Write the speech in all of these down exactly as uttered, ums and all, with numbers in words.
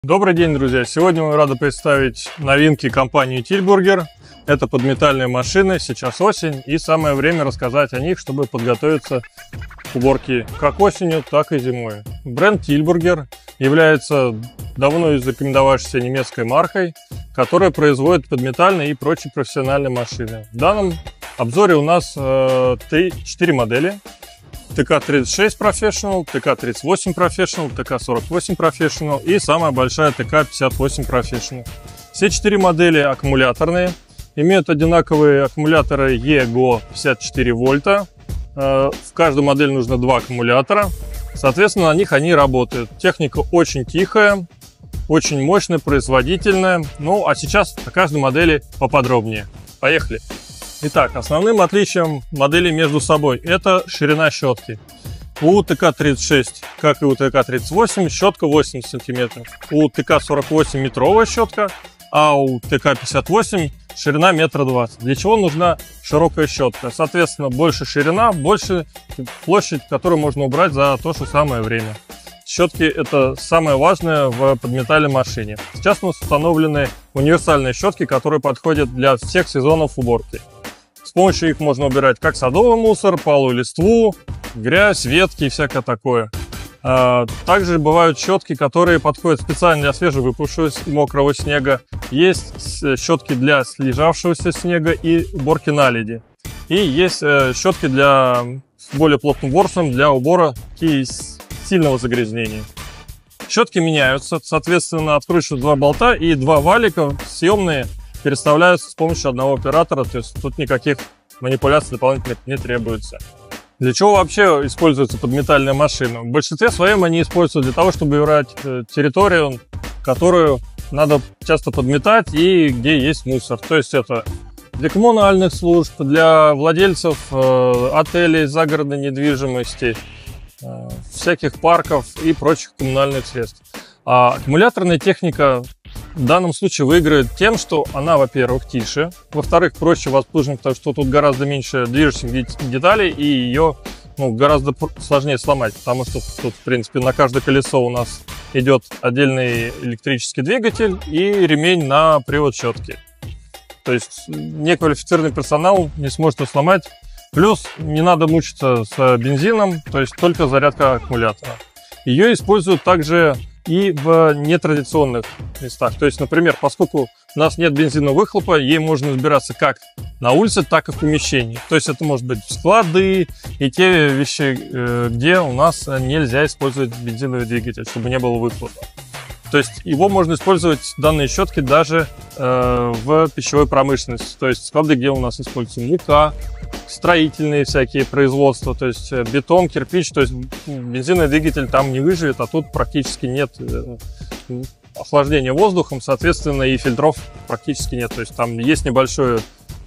Добрый день, друзья! Сегодня мы рады представить новинки компании Tilburger. Это подметальные машины, сейчас осень, и самое время рассказать о них, чтобы подготовиться к уборке как осенью, так и зимой. Бренд Tilburger является давно зарекомендовавшейся немецкой маркой, которая производит подметальные и прочие профессиональные машины. В данном обзоре у нас э, четыре модели. тэ ка тридцать шесть Professional, тэ ка тридцать восемь Professional, тэ ка сорок восемь Professional и самая большая тэ ка пятьдесят восемь Professional. Все четыре модели аккумуляторные, имеют одинаковые аккумуляторы и джи о пятьдесят четыре вольта. В каждую модель нужно два аккумулятора, соответственно, на них они работают. Техника очень тихая, очень мощная, производительная. Ну а сейчас о каждой модели поподробнее. Поехали! Итак, основным отличием моделей между собой это ширина щетки. У тэ ка тридцать шесть, как и у тэ ка тридцать восемь, щетка восемьдесят сантиметров. У тэ ка сорок восемь метровая щетка, а у тэ ка пятьдесят восемь ширина метр двадцать. Для чего нужна широкая щетка? Соответственно, больше ширина, больше площадь, которую можно убрать за то же самое время. Щетки — это самое важное в подметальной машине. Сейчас у нас установлены универсальные щетки, которые подходят для всех сезонов уборки. С помощью их можно убирать как садовый мусор, палую листву, грязь, ветки и всякое такое. Также бывают щетки, которые подходят специально для свежевыпавшего мокрого снега. Есть щетки для слежавшегося снега и уборки наледи. И есть щетки для с более плотным ворсом для убора сильного загрязнения. Щетки меняются, соответственно, откручивают два болта и два валика съемные переставляются с помощью одного оператора, то есть тут никаких манипуляций дополнительных не требуется. Для чего вообще используется подметальная машина? В большинстве своем они используются для того, чтобы убирать территорию, которую надо часто подметать и где есть мусор. То есть это для коммунальных служб, для владельцев э, отелей, загородной недвижимости, э, всяких парков и прочих коммунальных средств. А аккумуляторная техника в данном случае выиграет тем, что она, во-первых, тише, во-вторых, проще воздушно, потому что тут гораздо меньше движущихся деталей и ее ну, гораздо сложнее сломать, потому что тут, в принципе, на каждое колесо у нас идет отдельный электрический двигатель и ремень на привод щетки. То есть неквалифицированный персонал не сможет ее сломать. Плюс не надо мучиться с бензином, то есть только зарядка аккумулятора. Ее используют также и в нетрадиционных местах. То есть, например, поскольку у нас нет бензинового выхлопа, ей можно разбираться как на улице, так и в помещении. То есть это может быть склады и те вещи, где у нас нельзя использовать бензиновый двигатель, чтобы не было выхлопа. То есть его можно использовать, данные щетки, даже э, в пищевой промышленности. То есть склады, где у нас используется мука, строительные всякие производства, то есть бетон, кирпич. То есть бензиновый двигатель там не выживет, а тут практически нет э, охлаждения воздухом, соответственно, и фильтров практически нет. То есть там есть небольшое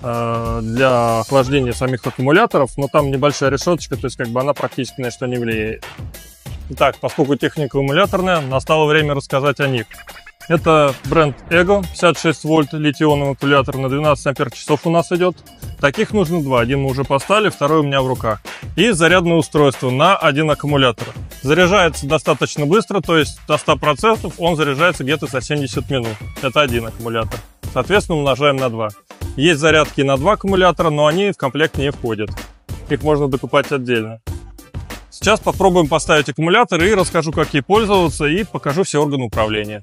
э, для охлаждения самих аккумуляторов, но там небольшая решеточка, то есть как бы она практически на что не влияет. Итак, поскольку техника аккумуляторная, настало время рассказать о них. Это бренд Ego, пятьдесят шесть вольт литий-ионный аккумулятор на двенадцать ампер-часов у нас идет. Таких нужно два. Один мы уже поставили, второй у меня в руках. И зарядное устройство на один аккумулятор. Заряжается достаточно быстро, то есть до ста процентов он заряжается где-то за семьдесят минут. Это один аккумулятор. Соответственно, умножаем на два. Есть зарядки на два аккумулятора, но они в комплект не входят. Их можно докупать отдельно. Сейчас попробуем поставить аккумулятор и расскажу, как ей пользоваться, и покажу все органы управления.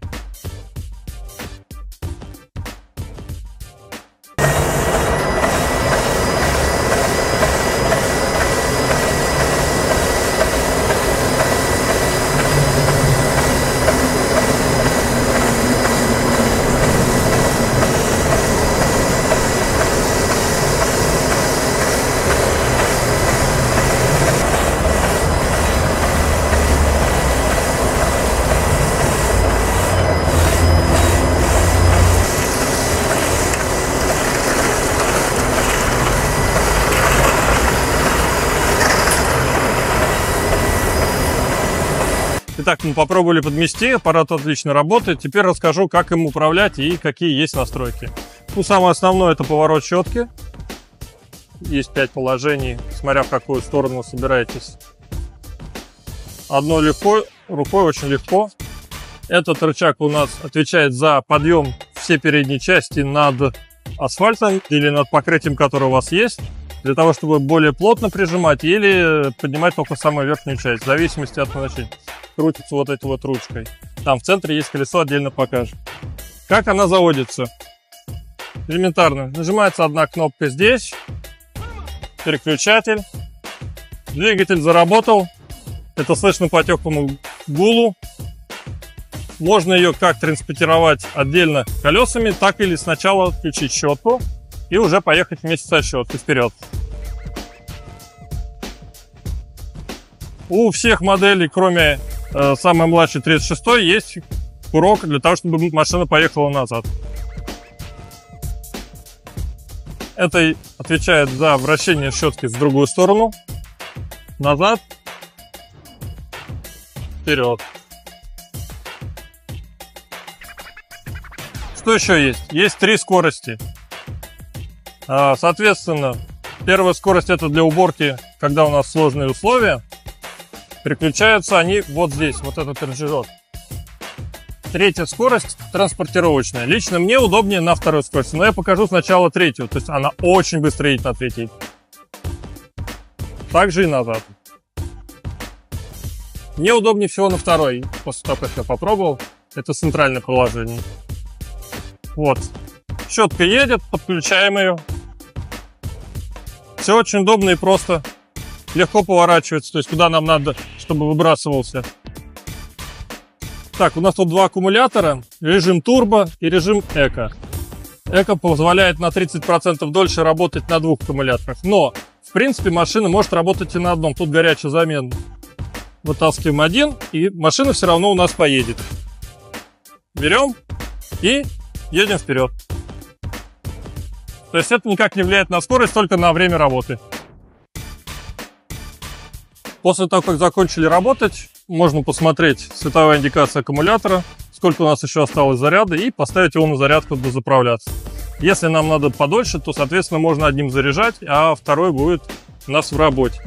Итак, мы попробовали подмести, аппарат отлично работает. Теперь расскажу, как им управлять и какие есть настройки. Ну, самое основное — это поворот щетки. Есть пять положений, смотря в какую сторону вы собираетесь. Одной легко, рукой очень легко Этот рычаг у нас отвечает за подъем всей передней части над асфальтом или над покрытием, которое у вас есть, для того, чтобы более плотно прижимать или поднимать только самую верхнюю часть, в зависимости от назначения. Крутится вот этой вот ручкой. Там в центре есть колесо, отдельно покажем. Как она заводится? Элементарно. Нажимается одна кнопка здесь, переключатель, двигатель заработал. Это слышно по теплому гулу. Можно ее как транспортировать отдельно колесами, так или сначала включить щетку и уже поехать вместе со щеткой вперед. У всех моделей, кроме э, самой младшей тридцать шестой, есть курок для того, чтобы машина поехала назад. Это отвечает за вращение щетки в другую сторону, назад, вперед. Что еще есть? Есть три скорости. Соответственно, первая скорость — это для уборки, когда у нас сложные условия. Переключаются они вот здесь, вот этот рычажок. Третья скорость транспортировочная. Лично мне удобнее на второй скорости, но я покажу сначала третью. То есть она очень быстро едет на третьей. Также и назад. Мне удобнее всего на второй, после того, как я попробовал. Это центральное положение. Вот. Щетка едет, подключаем ее. Все очень удобно и просто. Легко поворачивается, то есть куда нам надо, чтобы выбрасывался. Так, у нас тут два аккумулятора. Режим турбо и режим эко. Эко позволяет на тридцать процентов дольше работать на двух аккумуляторах. Но, в принципе, машина может работать и на одном. Тут горячая замена. Вытаскиваем один, и машина все равно у нас поедет. Берем и едем вперед. То есть это никак не влияет на скорость, только на время работы. После того, как закончили работать, можно посмотреть световая индикация аккумулятора, сколько у нас еще осталось заряда, и поставить его на зарядку, дозаправляться. Если нам надо подольше, то, соответственно, можно одним заряжать, а второй будет у нас в работе.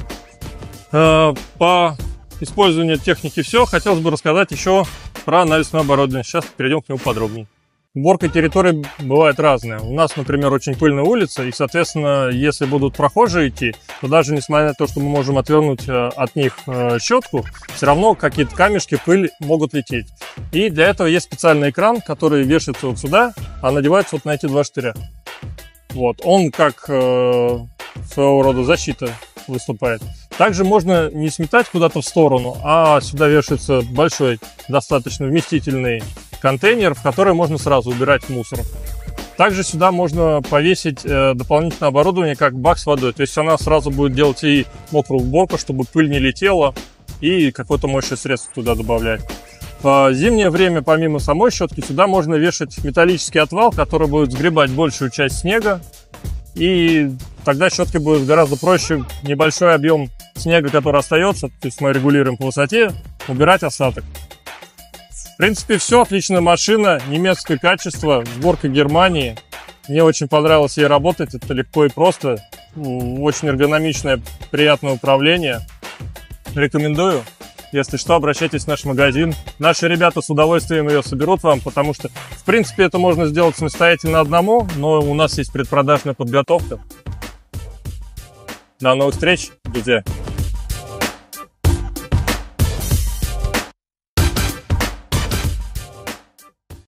По использованию техники все. Хотелось бы рассказать еще про навесное оборудование. Сейчас перейдем к нему подробнее. Уборка территории бывает разная. У нас, например, очень пыльная улица, и, соответственно, если будут прохожие идти, то даже несмотря на то, что мы можем отвернуть от них щетку, все равно какие-то камешки, пыль могут лететь. И для этого есть специальный экран, который вешается вот сюда, а надевается вот на эти два штыря. Вот, он как э, своего рода защита выступает. Также можно не сметать куда-то в сторону, а сюда вешается большой, достаточно вместительный контейнер, в который можно сразу убирать мусор. Также сюда можно повесить э, дополнительное оборудование, как бак с водой. То есть она сразу будет делать и мокрую уборку, чтобы пыль не летела, и какое-то моющее средство туда добавлять. В зимнее время, помимо самой щетки, сюда можно вешать металлический отвал, который будет сгребать большую часть снега. И тогда щеткой будет гораздо проще небольшой объем снега, который остается, то есть мы регулируем по высоте, убирать осадок. В принципе, все. Отличная машина, немецкое качество, сборка Германии. Мне очень понравилось ей работать, это легко и просто. Очень эргономичное, приятное управление. Рекомендую. Если что, обращайтесь в наш магазин. Наши ребята с удовольствием ее соберут вам, потому что, в принципе, это можно сделать самостоятельно одному, но у нас есть предпродажная подготовка. До новых встреч, друзья!